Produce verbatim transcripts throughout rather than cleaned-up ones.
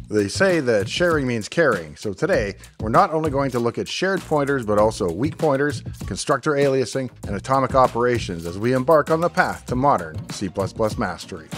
They say that sharing means caring, so today we're not only going to look at shared pointers but also weak pointers, constructor aliasing, and atomic operations as we embark on the path to modern C plus plus mastery.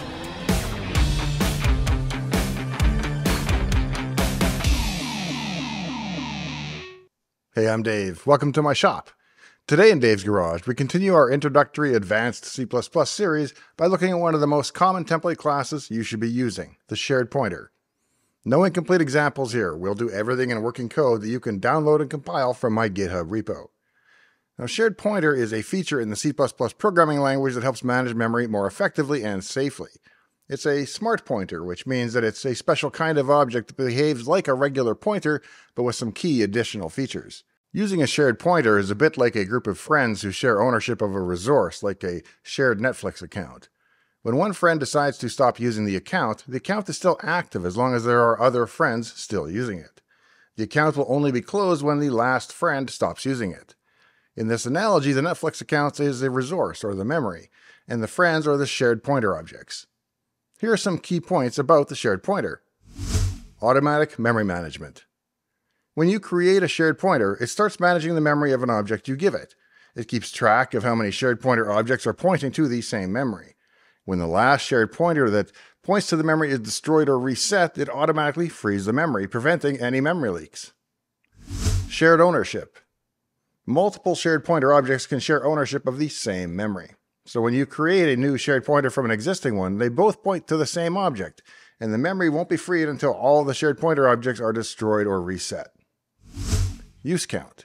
Hey, I'm Dave. Welcome to my shop. Today in Dave's Garage, we continue our introductory advanced C plus plus series by looking at one of the most common template classes you should be using, the shared pointer. No incomplete examples here. We'll do everything in working code that you can download and compile from my GitHub repo. Now, shared pointer is a feature in the C plus plus programming language that helps manage memory more effectively and safely. It's a smart pointer, which means that it's a special kind of object that behaves like a regular pointer, but with some key additional features. Using a shared pointer is a bit like a group of friends who share ownership of a resource, like a shared Netflix account. When one friend decides to stop using the account, the account is still active as long as there are other friends still using it. The account will only be closed when the last friend stops using it. In this analogy, the Netflix account is a resource, or the memory, and the friends are the shared pointer objects. Here are some key points about the shared pointer. Automatic memory management. When you create a shared pointer, it starts managing the memory of an object you give it. It keeps track of how many shared pointer objects are pointing to the same memory. When the last shared pointer that points to the memory is destroyed or reset, it automatically frees the memory, preventing any memory leaks. Shared ownership. Multiple shared pointer objects can share ownership of the same memory. So when you create a new shared pointer from an existing one, they both point to the same object, and the memory won't be freed until all the shared pointer objects are destroyed or reset. Use count.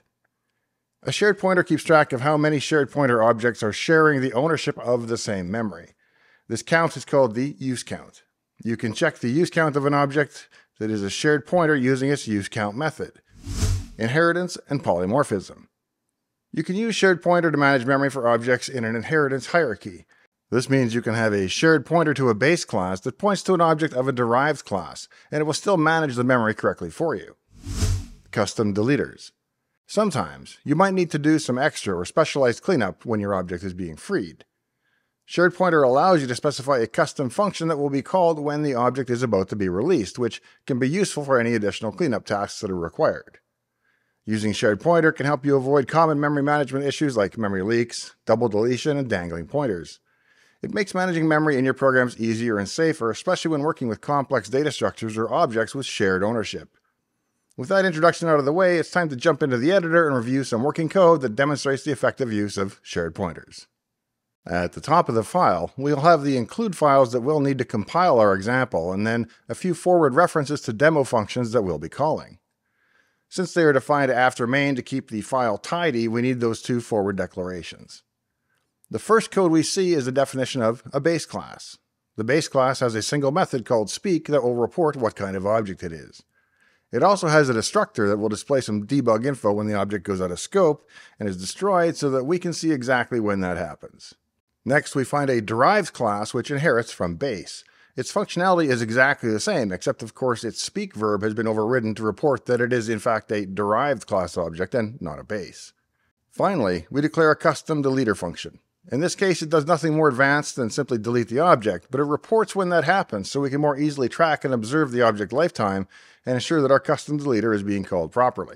A shared pointer keeps track of how many shared pointer objects are sharing the ownership of the same memory. This count is called the use count. You can check the use count of an object that is a shared pointer using its use count method. Inheritance and polymorphism. You can use shared pointer to manage memory for objects in an inheritance hierarchy. This means you can have a shared pointer to a base class that points to an object of a derived class, and it will still manage the memory correctly for you. Custom deleters. Sometimes you might need to do some extra or specialized cleanup when your object is being freed. Shared pointer allows you to specify a custom function that will be called when the object is about to be released, which can be useful for any additional cleanup tasks that are required. Using shared pointer can help you avoid common memory management issues like memory leaks, double deletion, and dangling pointers. It makes managing memory in your programs easier and safer, especially when working with complex data structures or objects with shared ownership. With that introduction out of the way, it's time to jump into the editor and review some working code that demonstrates the effective use of shared pointers. At the top of the file, we'll have the include files that we'll need to compile our example, and then a few forward references to demo functions that we'll be calling. Since they are defined after main to keep the file tidy, we need those two forward declarations. The first code we see is the definition of a base class. The base class has a single method called speak that will report what kind of object it is. It also has a destructor that will display some debug info when the object goes out of scope and is destroyed so that we can see exactly when that happens. Next, we find a derived class which inherits from base. Its functionality is exactly the same, except of course its speak verb has been overridden to report that it is in fact a derived class object and not a base. Finally, we declare a custom deleter function. In this case, it does nothing more advanced than simply delete the object, but it reports when that happens so we can more easily track and observe the object lifetime and ensure that our custom deleter is being called properly.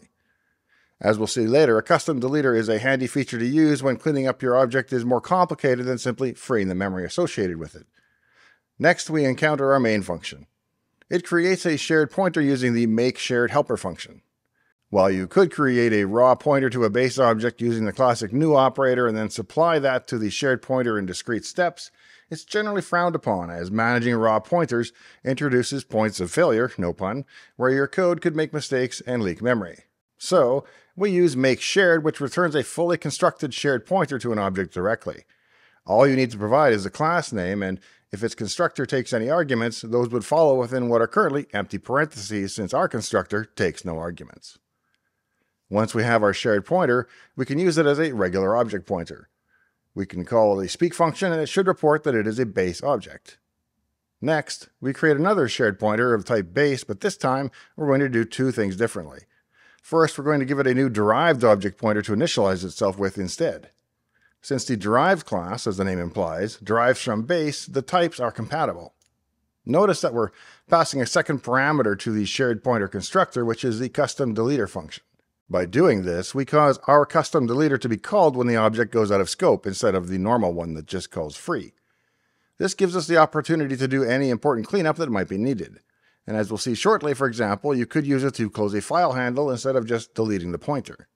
As we'll see later, a custom deleter is a handy feature to use when cleaning up your object is more complicated than simply freeing the memory associated with it. Next, we encounter our main function. It creates a shared pointer using the makeSharedHelper function. While you could create a raw pointer to a base object using the classic new operator and then supply that to the shared pointer in discrete steps, it's generally frowned upon as managing raw pointers introduces points of failure, no pun, where your code could make mistakes and leak memory. So, we use makeShared, which returns a fully constructed shared pointer to an object directly. All you need to provide is a class name, and if its constructor takes any arguments, those would follow within what are currently empty parentheses since our constructor takes no arguments. Once we have our shared pointer, we can use it as a regular object pointer. We can call the speak function and it should report that it is a base object. Next, we create another shared pointer of type base, but this time we're going to do two things differently. First, we're going to give it a new derived object pointer to initialize itself with instead. Since the derived class, as the name implies, derives from base, the types are compatible. Notice that we're passing a second parameter to the shared pointer constructor, which is the custom deleter function. By doing this, we cause our custom deleter to be called when the object goes out of scope instead of the normal one that just calls free. This gives us the opportunity to do any important cleanup that might be needed. And as we'll see shortly, for example, you could use it to close a file handle instead of just deleting the pointer.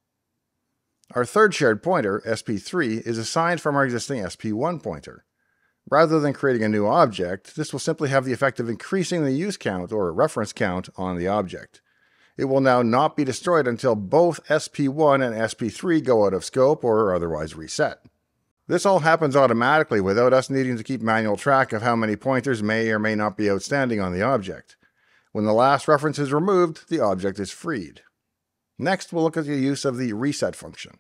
Our third shared pointer, S P three, is assigned from our existing S P one pointer. Rather than creating a new object, this will simply have the effect of increasing the use count or reference count on the object. It will now not be destroyed until both S P one and S P three go out of scope or are otherwise reset. This all happens automatically without us needing to keep manual track of how many pointers may or may not be outstanding on the object. When the last reference is removed, the object is freed. Next, we'll look at the use of the reset function.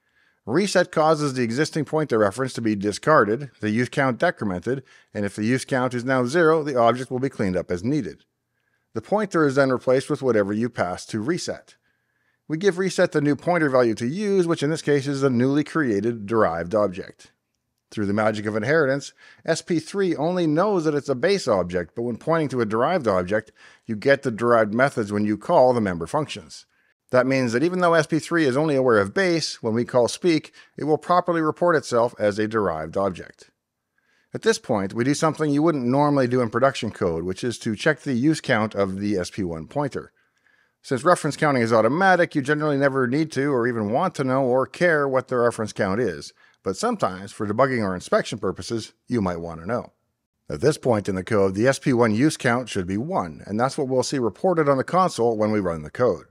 Reset causes the existing pointer reference to be discarded, the use count decremented, and if the use count is now zero, the object will be cleaned up as needed. The pointer is then replaced with whatever you pass to reset. We give reset the new pointer value to use, which in this case is a newly created derived object. Through the magic of inheritance, S P three only knows that it's a base object, but when pointing to a derived object, you get the derived methods when you call the member functions. That means that even though S P three is only aware of base, when we call speak, it will properly report itself as a derived object. At this point, we do something you wouldn't normally do in production code, which is to check the use count of the S P one pointer. Since reference counting is automatic, you generally never need to or even want to know or care what the reference count is, but sometimes, for debugging or inspection purposes, you might want to know. At this point in the code, the S P one use count should be one, and that's what we'll see reported on the console when we run the code.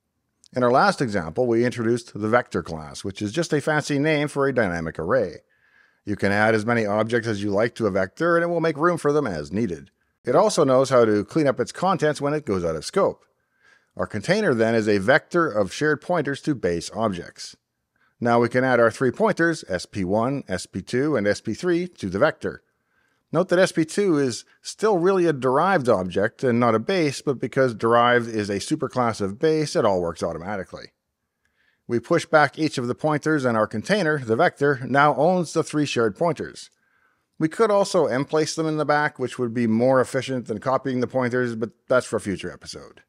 In our last example, we introduced the vector class, which is just a fancy name for a dynamic array. You can add as many objects as you like to a vector, and it will make room for them as needed. It also knows how to clean up its contents when it goes out of scope. Our container then is a vector of shared pointers to base objects. Now we can add our three pointers, S P one, S P two, and S P three, to the vector. Note that S P two is still really a derived object and not a base, but because derived is a superclass of base, it all works automatically. We push back each of the pointers, and our container, the vector, now owns the three shared pointers. We could also emplace them in the back, which would be more efficient than copying the pointers, but that's for a future episode.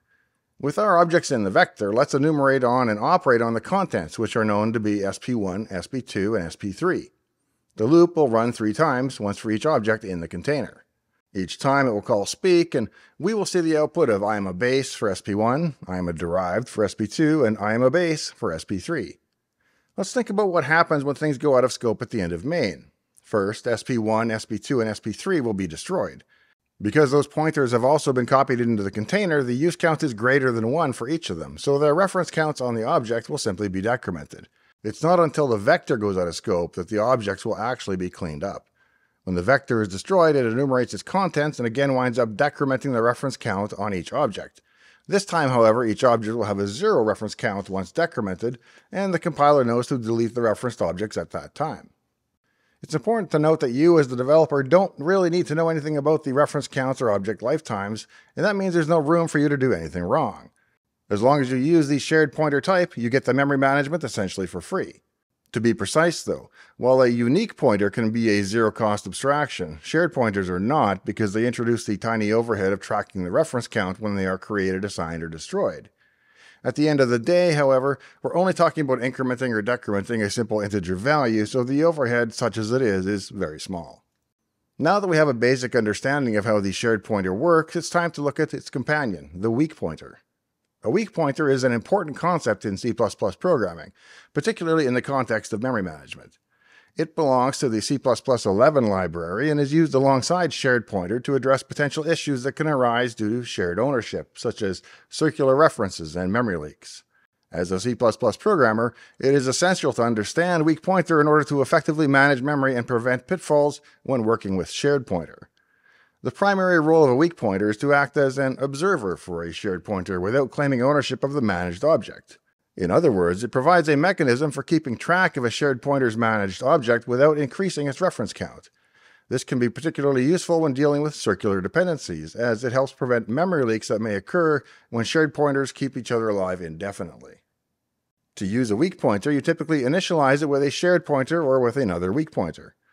With our objects in the vector, let's enumerate on and operate on the contents, which are known to be S P one, S P two, and S P three. The loop will run three times, once for each object in the container. Each time it will call speak, and we will see the output of I am a base for S P one, I am a derived for S P two, and I am a base for S P three. Let's think about what happens when things go out of scope at the end of main. First, S P one, S P two, and S P three will be destroyed. Because those pointers have also been copied into the container, the use count is greater than one for each of them, so their reference counts on the object will simply be decremented. It's not until the vector goes out of scope that the objects will actually be cleaned up. When the vector is destroyed, it enumerates its contents and again winds up decrementing the reference count on each object. This time, however, each object will have a zero reference count once decremented, and the compiler knows to delete the referenced objects at that time. It's important to note that you, as the developer, don't really need to know anything about the reference counts or object lifetimes, and that means there's no room for you to do anything wrong. As long as you use the shared pointer type, you get the memory management essentially for free. To be precise though, while a unique pointer can be a zero-cost abstraction, shared pointers are not because they introduce the tiny overhead of tracking the reference count when they are created, assigned, or destroyed. At the end of the day, however, we're only talking about incrementing or decrementing a simple integer value, so the overhead, such as it is, is very small. Now that we have a basic understanding of how the shared pointer works, it's time to look at its companion, the weak pointer. A weak pointer is an important concept in C plus plus programming, particularly in the context of memory management. It belongs to the C plus plus eleven library and is used alongside shared pointer to address potential issues that can arise due to shared ownership, such as circular references and memory leaks. As a C plus plus programmer, it is essential to understand weak pointer in order to effectively manage memory and prevent pitfalls when working with shared pointer. The primary role of a weak pointer is to act as an observer for a shared pointer without claiming ownership of the managed object. In other words, it provides a mechanism for keeping track of a shared pointer's managed object without increasing its reference count. This can be particularly useful when dealing with circular dependencies, as it helps prevent memory leaks that may occur when shared pointers keep each other alive indefinitely. To use a weak pointer, you typically initialize it with a shared pointer or with another weak pointer.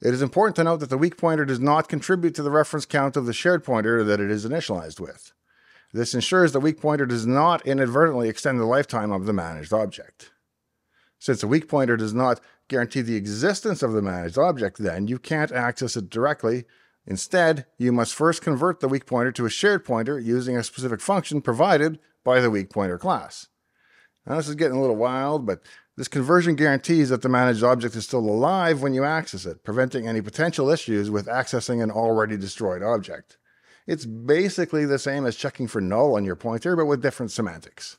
It is important to note that the weak pointer does not contribute to the reference count of the shared pointer that it is initialized with. This ensures the weak pointer does not inadvertently extend the lifetime of the managed object. Since a weak pointer does not guarantee the existence of the managed object, then you can't access it directly. Instead, you must first convert the weak pointer to a shared pointer using a specific function provided by the weak pointer class. Now this is getting a little wild, but this conversion guarantees that the managed object is still alive when you access it, preventing any potential issues with accessing an already destroyed object. It's basically the same as checking for null on your pointer, but with different semantics.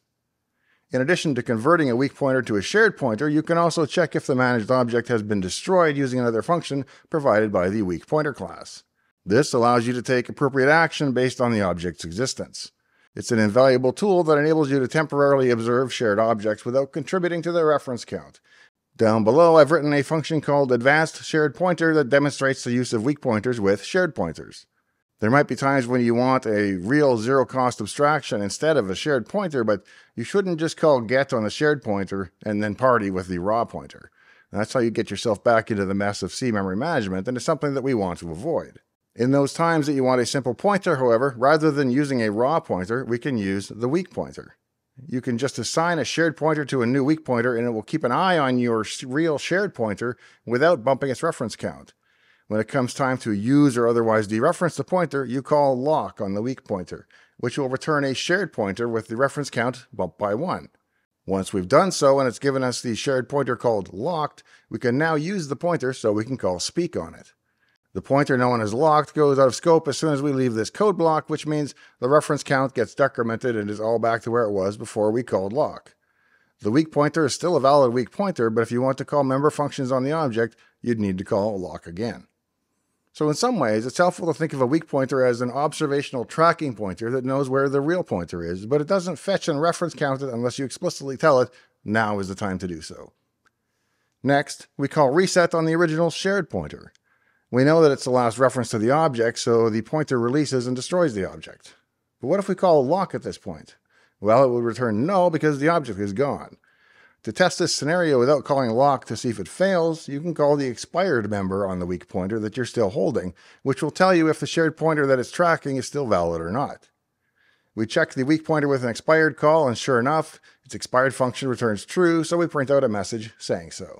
In addition to converting a weak pointer to a shared pointer, you can also check if the managed object has been destroyed using another function provided by the weak pointer class. This allows you to take appropriate action based on the object's existence. It's an invaluable tool that enables you to temporarily observe shared objects without contributing to their reference count. Down below, I've written a function called Advanced Shared Pointer that demonstrates the use of weak pointers with shared pointers. There might be times when you want a real zero-cost abstraction instead of a shared pointer, but you shouldn't just call get on the shared pointer and then party with the raw pointer. That's how you get yourself back into the mess of C memory management, and it's something that we want to avoid. In those times that you want a simple pointer, however, rather than using a raw pointer, we can use the weak pointer. You can just assign a shared pointer to a new weak pointer, and it will keep an eye on your real shared pointer without bumping its reference count. When it comes time to use or otherwise dereference the pointer, you call lock on the weak pointer, which will return a shared pointer with the reference count bumped by one. Once we've done so and it's given us the shared pointer called locked, we can now use the pointer so we can call speak on it. The pointer known as locked goes out of scope as soon as we leave this code block, which means the reference count gets decremented and is all back to where it was before we called lock. The weak pointer is still a valid weak pointer, but if you want to call member functions on the object, you'd need to call lock again. So in some ways, it's helpful to think of a weak pointer as an observational tracking pointer that knows where the real pointer is, but it doesn't fetch and reference count it unless you explicitly tell it, now is the time to do so. Next, we call reset on the original shared pointer. We know that it's the last reference to the object, so the pointer releases and destroys the object. But what if we call lock at this point? Well, it will return null because the object is gone. To test this scenario without calling lock to see if it fails, you can call the expired member on the weak pointer that you're still holding, which will tell you if the shared pointer that it's tracking is still valid or not. We check the weak pointer with an expired call, and sure enough, its expired function returns true, so we print out a message saying so.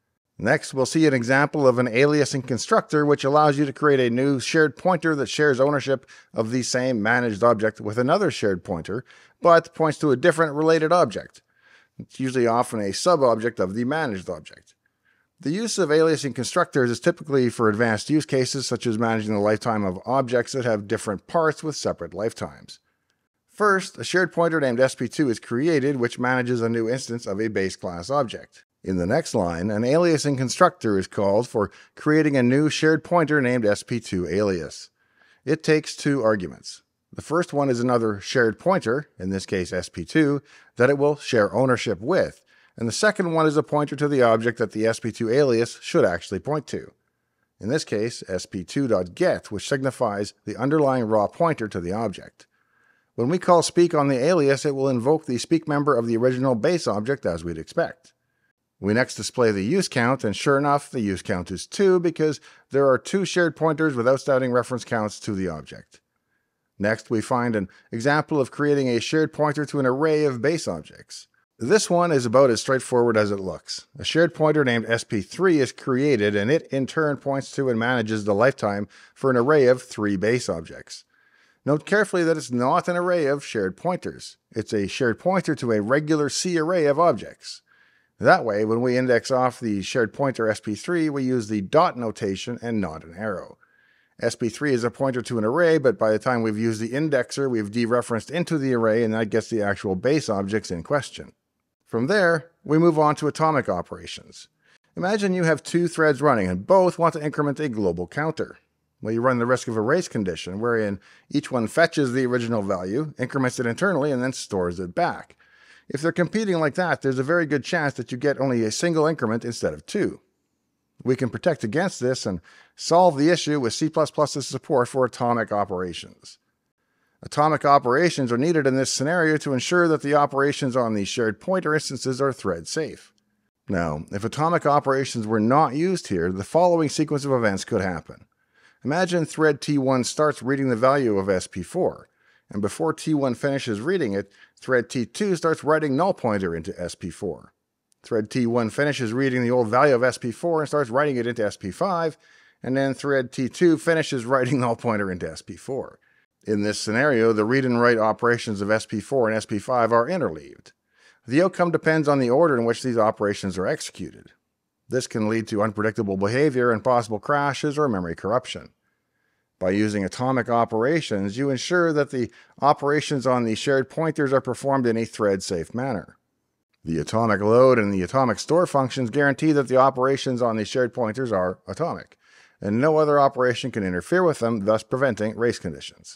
Next, we'll see an example of an aliasing constructor, which allows you to create a new shared pointer that shares ownership of the same managed object with another shared pointer, but points to a different related object. It's usually often a sub-object of the managed object. The use of aliasing constructors is typically for advanced use cases, such as managing the lifetime of objects that have different parts with separate lifetimes. First, a shared pointer named S P two is created, which manages a new instance of a base class object. In the next line, an aliasing constructor is called for creating a new shared pointer named S P two alias. It takes two arguments. The first one is another shared pointer, in this case S P two, that it will share ownership with, and the second one is a pointer to the object that the S P two alias should actually point to. In this case, S P two.get, which signifies the underlying raw pointer to the object. When we call speak on the alias, it will invoke the speak member of the original base object as we'd expect. We next display the use count, and sure enough, the use count is two because there are two shared pointers with outstanding reference counts to the object. Next, we find an example of creating a shared pointer to an array of base objects. This one is about as straightforward as it looks. A shared pointer named S P three is created, and it in turn points to and manages the lifetime for an array of three base objects. Note carefully that it's not an array of shared pointers. It's a shared pointer to a regular C array of objects. That way, when we index off the shared pointer S P three, we use the dot notation and not an arrow. S P three is a pointer to an array, but by the time we've used the indexer, we've dereferenced into the array, and that gets the actual base objects in question. From there, we move on to atomic operations. Imagine you have two threads running, and both want to increment a global counter. Well, you run the risk of a race condition, wherein each one fetches the original value, increments it internally, and then stores it back. If they're competing like that, there's a very good chance that you get only a single increment instead of two. We can protect against this and solve the issue with C plus plus's support for atomic operations. Atomic operations are needed in this scenario to ensure that the operations on the shared pointer instances are thread safe. Now, if atomic operations were not used here, the following sequence of events could happen. Imagine thread T one starts reading the value of S P four, and before T one finishes reading it, thread T two starts writing null pointer into S P four. Thread T one finishes reading the old value of S P four and starts writing it into S P five, and then thread T two finishes writing null pointer into S P four. In this scenario, the read and write operations of S P four and S P five are interleaved. The outcome depends on the order in which these operations are executed. This can lead to unpredictable behavior and possible crashes or memory corruption. By using atomic operations, you ensure that the operations on the shared pointers are performed in a thread-safe manner. The atomic load and the atomic store functions guarantee that the operations on the shared pointers are atomic, and no other operation can interfere with them, thus preventing race conditions.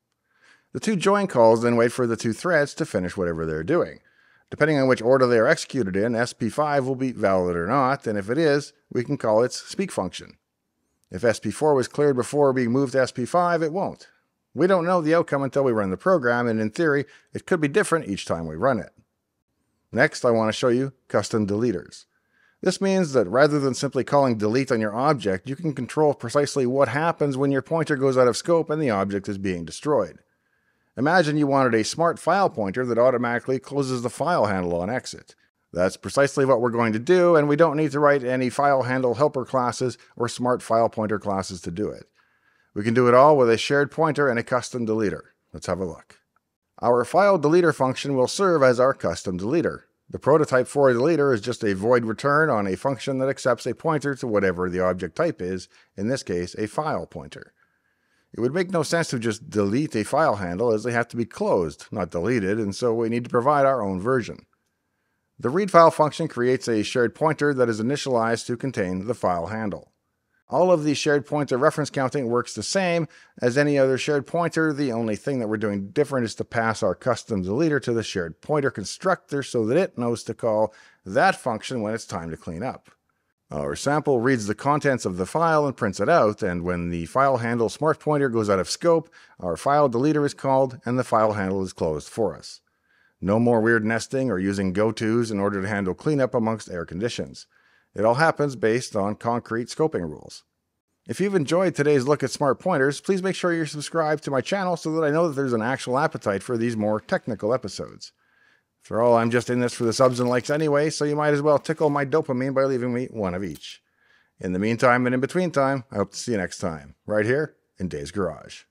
The two join calls then wait for the two threads to finish whatever they're doing. Depending on which order they are executed in, S P five will be valid or not, and if it is, we can call its speak function. If S P four was cleared before being moved to S P five, it won't. We don't know the outcome until we run the program, and in theory, it could be different each time we run it. Next, I want to show you custom deleters. This means that rather than simply calling delete on your object, you can control precisely what happens when your pointer goes out of scope and the object is being destroyed. Imagine you wanted a smart file pointer that automatically closes the file handle on exit. That's precisely what we're going to do, and we don't need to write any file handle helper classes or smart file pointer classes to do it. We can do it all with a shared pointer and a custom deleter. Let's have a look. Our file deleter function will serve as our custom deleter. The prototype for a deleter is just a void return on a function that accepts a pointer to whatever the object type is, in this case, a file pointer. It would make no sense to just delete a file handle, as they have to be closed, not deleted, and so we need to provide our own version. The readFile function creates a shared pointer that is initialized to contain the file handle. All of the shared pointer reference counting works the same as any other shared pointer. The only thing that we're doing different is to pass our custom deleter to the shared pointer constructor so that it knows to call that function when it's time to clean up. Our sample reads the contents of the file and prints it out, and when the file handle smart pointer goes out of scope, our file deleter is called and the file handle is closed for us. No more weird nesting or using gotos in order to handle cleanup amongst error conditions. It all happens based on concrete scoping rules. If you've enjoyed today's look at smart pointers, please make sure you're subscribed to my channel so that I know that there's an actual appetite for these more technical episodes. After all, I'm just in this for the subs and likes anyway, so you might as well tickle my dopamine by leaving me one of each. In the meantime and in between time, I hope to see you next time, right here in Dave's Garage.